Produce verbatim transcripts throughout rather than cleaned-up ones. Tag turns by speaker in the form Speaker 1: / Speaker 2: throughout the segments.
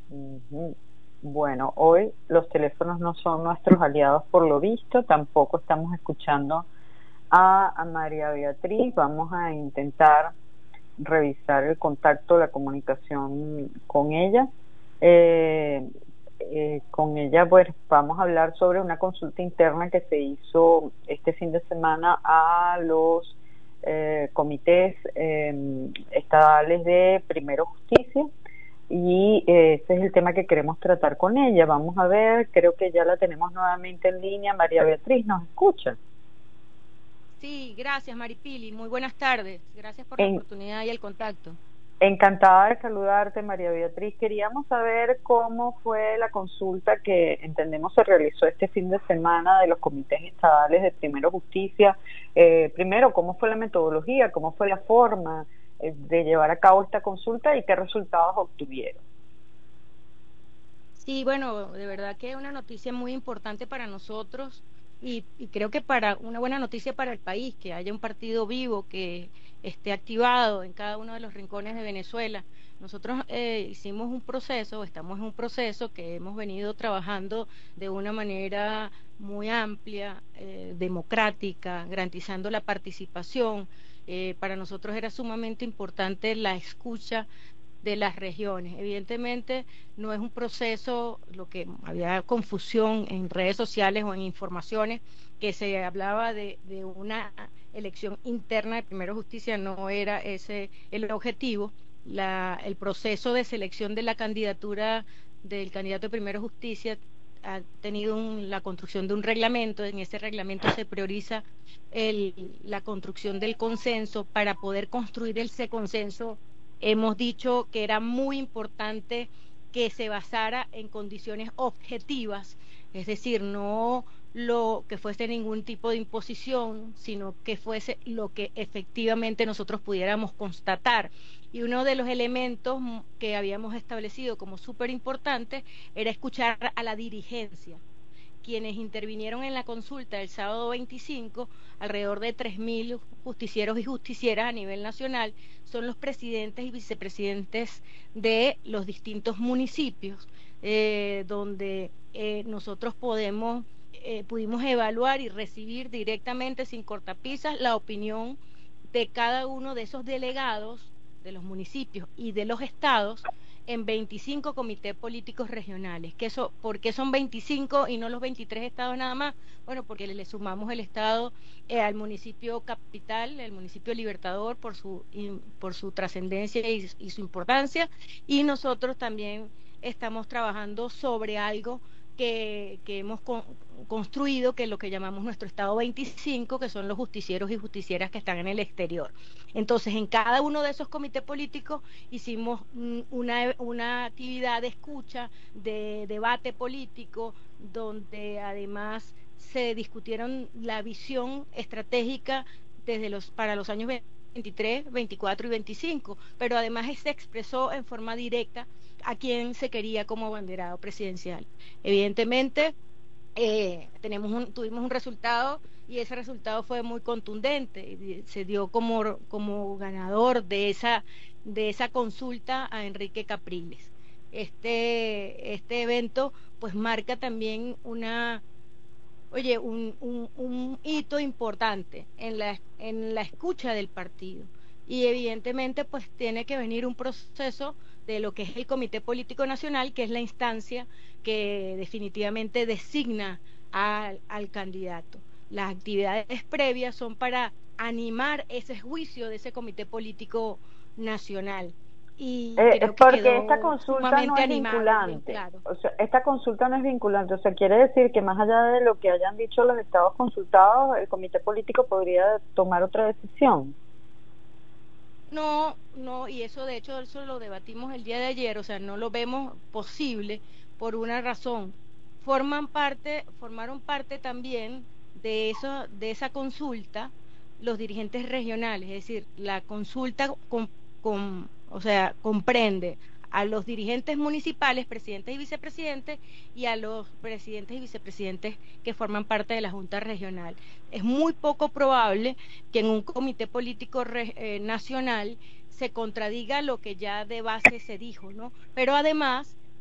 Speaker 1: Ujú. Bueno, hoy los teléfonos no son nuestros aliados por lo visto, tampoco estamos escuchando a, a María Beatriz. Vamos a intentar revisar el contacto, la comunicación con ella. Eh, eh, con ella, pues vamos a hablar sobre una consulta interna que se hizo este fin de semana a los eh, comités eh, estadales de Primero Justicia y eh, ese es el tema que queremos tratar con ella. Vamos a ver, creo que ya la tenemos nuevamente en línea. María Beatriz, ¿nos escucha?
Speaker 2: Sí, gracias Maripili, muy buenas tardes. Gracias por la
Speaker 1: En,
Speaker 2: oportunidad y el contacto.
Speaker 1: Encantada de saludarte, María Beatriz. Queríamos saber cómo fue la consulta que entendemos se realizó este fin de semana de los comités estadales de Primero Justicia. Eh, primero, ¿cómo fue la metodología? ¿Cómo fue la forma eh, de llevar a cabo esta consulta y qué resultados obtuvieron?
Speaker 2: Sí, bueno, de verdad que es una noticia muy importante para nosotros y, y creo que para una buena noticia para el país, que haya un partido vivo que esté activado en cada uno de los rincones de Venezuela. Nosotros eh, hicimos un proceso, estamos en un proceso que hemos venido trabajando de una manera muy amplia, eh, democrática, garantizando la participación. Eh, para nosotros era sumamente importante la escucha de las regiones. Evidentemente no es un proceso, lo que había confusión en redes sociales o en informaciones, que se hablaba de, de una elección interna de Primero Justicia, no era ese el objetivo. La, el proceso de selección de la candidatura del candidato de Primero Justicia ha tenido un, la construcción de un reglamento. En ese reglamento se prioriza el, la construcción del consenso. Para poder construir ese consenso hemos dicho que era muy importante que se basara en condiciones objetivas, es decir, no lo que fuese ningún tipo de imposición, sino que fuese lo que efectivamente nosotros pudiéramos constatar. Y uno de los elementos mm, que habíamos establecido como súper importante era escuchar a la dirigencia. Quienes intervinieron en la consulta el sábado veinticinco, alrededor de tres mil justicieros y justicieras a nivel nacional, son los presidentes y vicepresidentes de los distintos municipios, eh, donde eh, nosotros podemos, eh, pudimos evaluar y recibir directamente, sin cortapisas, la opinión de cada uno de esos delegados de los municipios y de los estados en veinticinco comités políticos regionales. ¿Qué eso, ¿Por qué son veinticinco y no los veintitrés estados nada más? Bueno, porque le, le sumamos el estado eh, al municipio capital, el municipio Libertador, por su, in, por su trascendencia y, y su importancia, y nosotros también estamos trabajando sobre algo que, que hemos con, construido, que es lo que llamamos nuestro estado veinticinco, que son los justicieros y justicieras que están en el exterior. Entonces, en cada uno de esos comités políticos hicimos una, una actividad de escucha, de debate político, donde además se discutieron la visión estratégica desde los, para los años veintitrés, veinticuatro y veinticinco, pero además se expresó en forma directa a quién se quería como abanderado presidencial. Evidentemente, eh, tenemos un, tuvimos un resultado y ese resultado fue muy contundente y se dio como, como ganador de esa, de esa consulta a Enrique Capriles. Este, este evento pues marca también una, oye, un, un, un hito importante en la, en la escucha del partido. Y evidentemente, pues tiene que venir un proceso de lo que es el Comité Político Nacional, que es la instancia que definitivamente designa al, al candidato. Las actividades previas son para animar ese juicio de ese Comité Político Nacional. Y
Speaker 1: Eh,
Speaker 2: creo que
Speaker 1: porque esta
Speaker 2: quedó
Speaker 1: consulta no
Speaker 2: sumamente
Speaker 1: es
Speaker 2: animado y bien
Speaker 1: vinculante,
Speaker 2: claro.
Speaker 1: o sea, esta consulta no es vinculante, o sea, quiere decir que más allá de lo que hayan dicho los estados consultados, el comité político podría tomar otra decisión.
Speaker 2: No, no, y eso de hecho eso lo debatimos el día de ayer, o sea, no lo vemos posible por una razón. Forman parte, formaron parte también de eso, de esa consulta los dirigentes regionales, es decir, la consulta con, con, o sea, comprende a los dirigentes municipales, presidentes y vicepresidentes, y a los presidentes y vicepresidentes que forman parte de la Junta Regional. Es muy poco probable que en un comité político re, eh, nacional se contradiga lo que ya de base se dijo, ¿no? Pero además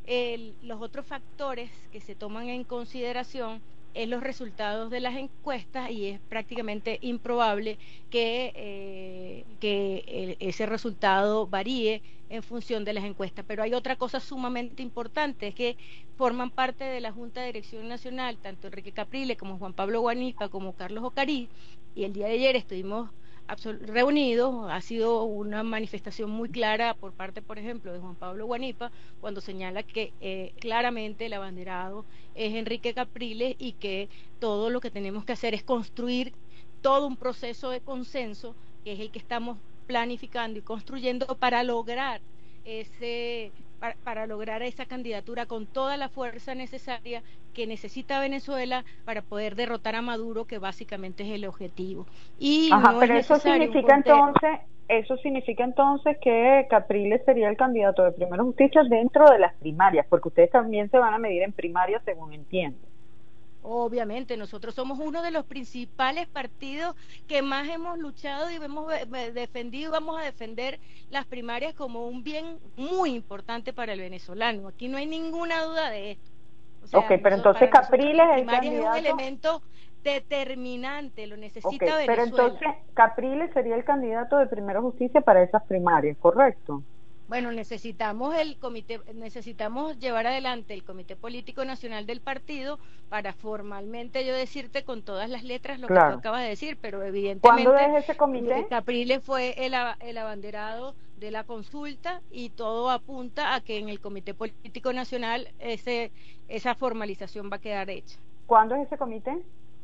Speaker 2: el, los otros factores que se toman en consideración es los resultados de las encuestas y es prácticamente improbable que, eh, que el, ese resultado varíe en función de las encuestas. Pero hay otra cosa sumamente importante, es que forman parte de la Junta de Dirección Nacional, tanto Enrique Capriles como Juan Pablo Guanipa como Carlos Ocarí, y el día de ayer estuvimos reunidos. Ha sido una manifestación muy clara por parte, por ejemplo, de Juan Pablo Guanipa, cuando señala que eh, claramente el abanderado es Enrique Capriles y que todo lo que tenemos que hacer es construir todo un proceso de consenso, que es el que estamos planificando y construyendo para lograr ese para, para lograr esa candidatura con toda la fuerza necesaria que necesita Venezuela para poder derrotar a Maduro, que básicamente es el objetivo. Y
Speaker 1: Ajá,
Speaker 2: no
Speaker 1: pero
Speaker 2: es
Speaker 1: eso
Speaker 2: necesario
Speaker 1: significa
Speaker 2: un conteo.
Speaker 1: entonces, eso significa entonces que Capriles sería el candidato de Primera Justicia dentro de las primarias, porque ustedes también se van a medir en primarias, según entiendo.
Speaker 2: Obviamente, nosotros somos uno de los principales partidos que más hemos luchado y hemos defendido y vamos a defender las primarias como un bien muy importante para el venezolano. Aquí no hay ninguna duda de esto. O
Speaker 1: Ok,
Speaker 2: sea,
Speaker 1: pero
Speaker 2: nosotros,
Speaker 1: entonces
Speaker 2: para nosotros
Speaker 1: Capriles
Speaker 2: las
Speaker 1: es el
Speaker 2: primarias es un
Speaker 1: candidato.
Speaker 2: elemento determinante, lo
Speaker 1: Ok,
Speaker 2: necesita
Speaker 1: pero
Speaker 2: Venezuela.
Speaker 1: entonces Capriles sería el candidato de Primera Justicia para esas primarias, ¿correcto?
Speaker 2: Bueno, necesitamos el comité, necesitamos llevar adelante el Comité Político Nacional del partido para formalmente yo decirte con todas las letras lo que tú
Speaker 1: Claro.
Speaker 2: acabas de decir, pero
Speaker 1: ¿Cuándo
Speaker 2: evidentemente
Speaker 1: es ese comité?
Speaker 2: eh, Capriles fue el, el abanderado de la consulta y todo apunta a que en el Comité Político Nacional ese, esa formalización va a quedar hecha.
Speaker 1: ¿Cuándo es ese comité?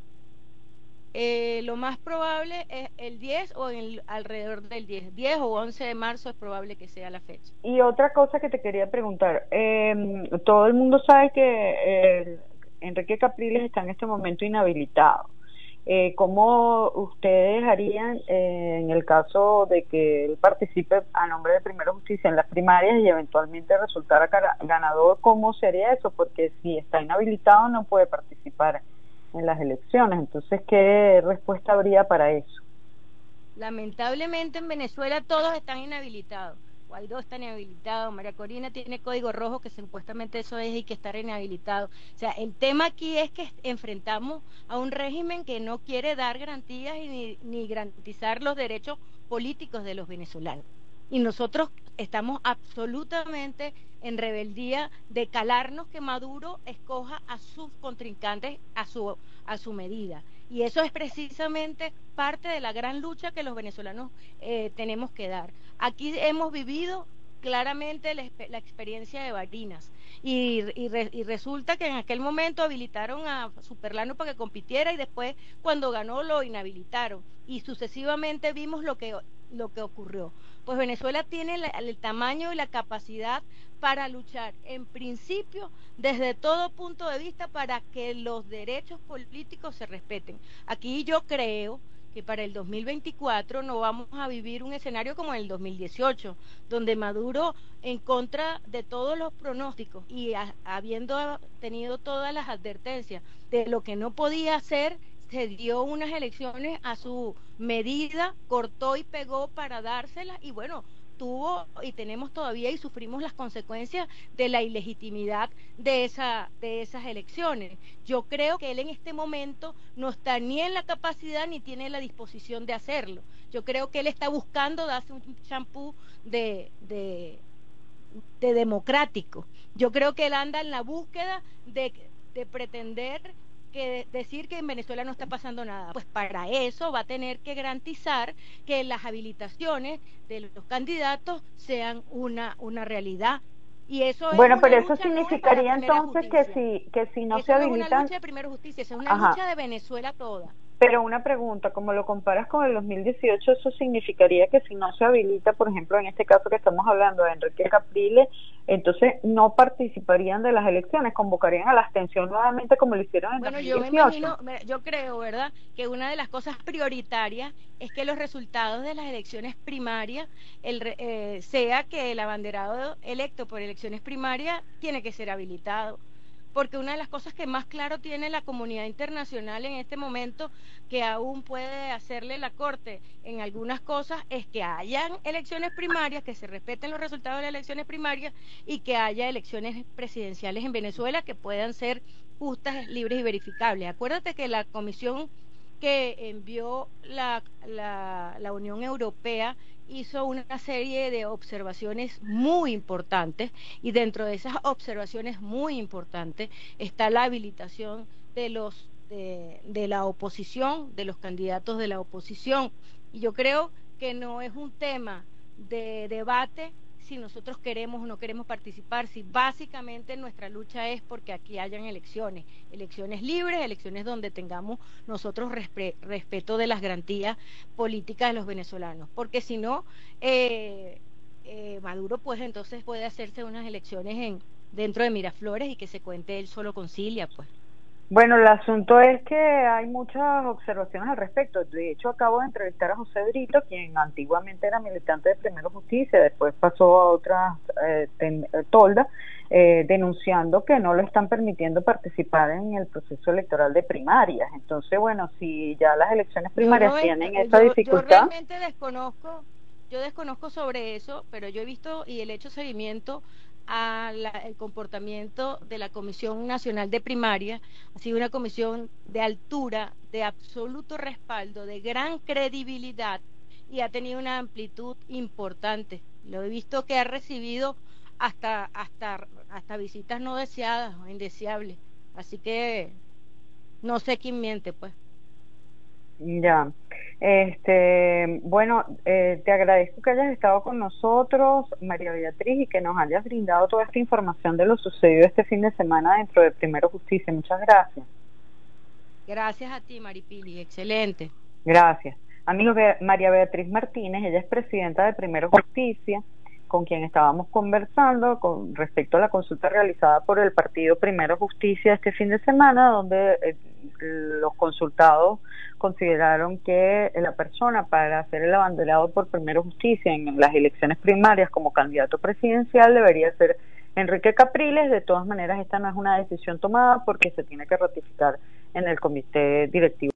Speaker 2: Eh, lo más probable es el diez o en el, alrededor del diez, diez o once de marzo es probable que sea la fecha.
Speaker 1: Y otra cosa que te quería preguntar, eh, todo el mundo sabe que eh, Enrique Capriles está en este momento inhabilitado. Eh, ¿Cómo ustedes harían eh, en el caso de que él participe a nombre de Primera Justicia en las primarias y eventualmente resultara ganador? ¿Cómo sería eso? Porque si está inhabilitado no puede participar en las elecciones. Entonces, ¿qué respuesta habría para eso?
Speaker 2: Lamentablemente en Venezuela todos están inhabilitados. Guaidó está inhabilitado, María Corina tiene código rojo que supuestamente eso es y que estar inhabilitado. O sea, el tema aquí es que enfrentamos a un régimen que no quiere dar garantías y ni, ni garantizar los derechos políticos de los venezolanos. Y nosotros estamos absolutamente en rebeldía de calarnos que Maduro escoja a sus contrincantes a su, a su medida. Y eso es precisamente parte de la gran lucha que los venezolanos eh, tenemos que dar. Aquí hemos vivido claramente la, la experiencia de Barinas y, y, re, y resulta que en aquel momento habilitaron a Superlano para que compitiera y después cuando ganó lo inhabilitaron y sucesivamente vimos lo que, lo que ocurrió. Pues Venezuela tiene la, el tamaño y la capacidad para luchar en principio desde todo punto de vista para que los derechos políticos se respeten. Aquí yo creo que para el dos mil veinticuatro no vamos a vivir un escenario como en el dos mil dieciocho, donde Maduro, en contra de todos los pronósticos y a, habiendo tenido todas las advertencias de lo que no podía hacer, se dio unas elecciones a su medida, cortó y pegó para dárselas y bueno, tuvo y tenemos todavía y sufrimos las consecuencias de la ilegitimidad de esa de esas elecciones. Yo creo que él en este momento no está ni en la capacidad ni tiene la disposición de hacerlo. Yo creo que él está buscando darse un champú de, de de democrático. Yo creo que él anda en la búsqueda de, de pretender que decir que en Venezuela no está pasando nada. Pues para eso va a tener que garantizar que las habilitaciones de los candidatos sean una, una realidad. Y eso
Speaker 1: bueno,
Speaker 2: es
Speaker 1: pero
Speaker 2: una
Speaker 1: eso
Speaker 2: lucha
Speaker 1: significaría
Speaker 2: no
Speaker 1: entonces que si, que si no
Speaker 2: eso
Speaker 1: se
Speaker 2: no
Speaker 1: habilitan...
Speaker 2: es una lucha de Primera Justicia, eso es una Ajá. lucha de Venezuela toda.
Speaker 1: Pero una pregunta, como lo comparas con el dos mil dieciocho, eso significaría que si no se habilita, por ejemplo, en este caso que estamos hablando de Enrique Capriles, entonces no participarían de las elecciones, convocarían a la abstención nuevamente como lo hicieron en
Speaker 2: bueno,
Speaker 1: dos mil dieciocho.
Speaker 2: Bueno, yo me imagino, yo creo, ¿verdad?, que una de las cosas prioritarias es que los resultados de las elecciones primarias el, eh, sea que el abanderado electo por elecciones primarias tiene que ser habilitado. porque una de las cosas que más claro tiene la comunidad internacional en este momento, que aún puede hacerle la corte en algunas cosas, es que hayan elecciones primarias, que se respeten los resultados de las elecciones primarias y que haya elecciones presidenciales en Venezuela que puedan ser justas, libres y verificables. Acuérdate que la comisión que envió la, la, la Unión Europea hizo una serie de observaciones muy importantes, y dentro de esas observaciones muy importantes está la habilitación de los de, de la oposición, de los candidatos de la oposición. Y yo creo que no es un tema de debate si nosotros queremos o no queremos participar, si básicamente nuestra lucha es porque aquí hayan elecciones, elecciones libres, elecciones donde tengamos nosotros respe respeto de las garantías políticas de los venezolanos, porque si no, eh, eh, Maduro pues entonces puede hacerse unas elecciones en dentro de Miraflores y que se cuente él solo con Cilia, pues.
Speaker 1: Bueno, el asunto es que hay muchas observaciones al respecto. De hecho, acabo de entrevistar a José Brito, quien antiguamente era militante de Primero Justicia, después pasó a otra eh, ten, tolda, eh, denunciando que no lo están permitiendo participar en el proceso electoral de primarias. Entonces, bueno, si ya las elecciones primarias
Speaker 2: Yo no,
Speaker 1: tienen esa
Speaker 2: yo, yo
Speaker 1: dificultad...
Speaker 2: realmente desconozco, yo desconozco sobre eso, pero yo he visto y el hecho seguimiento al comportamiento de la Comisión Nacional de Primaria. Ha sido una comisión de altura, de absoluto respaldo, de gran credibilidad, y ha tenido una amplitud importante. Lo he visto que ha recibido hasta hasta hasta visitas no deseadas o indeseables. Así que no sé quién miente, pues.
Speaker 1: Ya, este, bueno, eh, te agradezco que hayas estado con nosotros, María Beatriz, y que nos hayas brindado toda esta información de lo sucedido este fin de semana dentro de Primero Justicia. Muchas gracias.
Speaker 2: Gracias a ti, Maripili, excelente.
Speaker 1: Gracias. Amigos, Be María Beatriz Martínez, ella es presidenta de Primero Justicia, con quien estábamos conversando con respecto a la consulta realizada por el partido Primero Justicia este fin de semana, donde eh, los consultados consideraron que la persona para ser el abanderado por Primero Justicia en las elecciones primarias como candidato presidencial debería ser Enrique Capriles. De todas maneras, esta no es una decisión tomada porque se tiene que ratificar en el comité directivo.